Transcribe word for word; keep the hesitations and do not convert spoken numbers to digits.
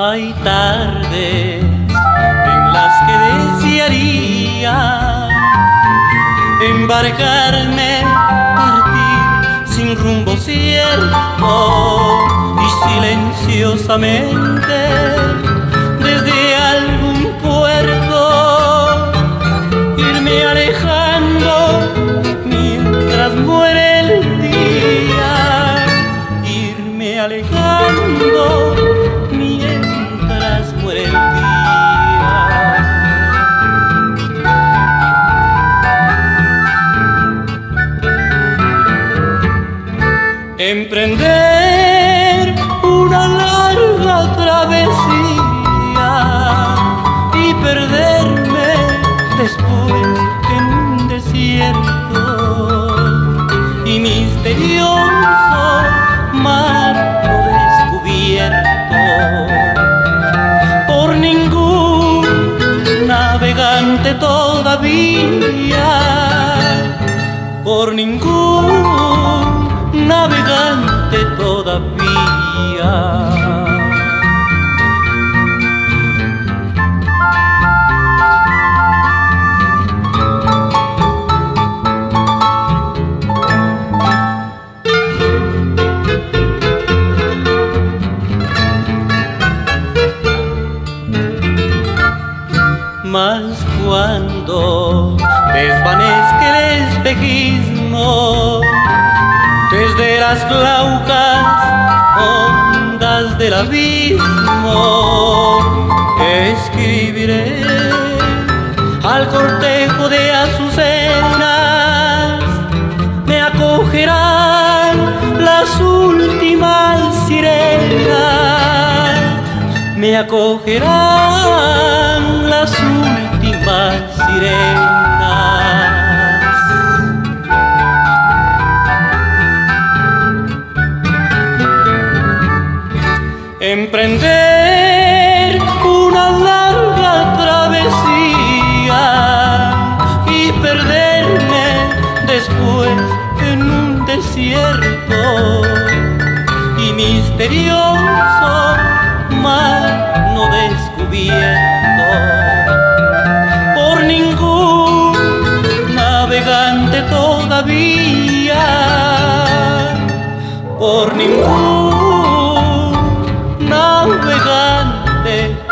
Hay tardes en las que desearía embarcarme, partir sin rumbo cierto y silenciosamente desde algún puerto irme alejando mientras muere el día, irme alejando mientras muere el día. Emprender una larga travesía y perderme después en un desierto y misterioso mar no descubierto por ningún navegante todavía, por ningún navegante todavía. Mas cuando desvanezca el espejismo desde las glaucas ondas del abismo, escribiré al cortejo de azucenas, me acogerán las últimas sirenas, me acogerán las últimas sirenas. Emprender una larga travesía y perderme después en un desierto y misterioso mar no descubierto por ningún navegante todavía, por ningún navegante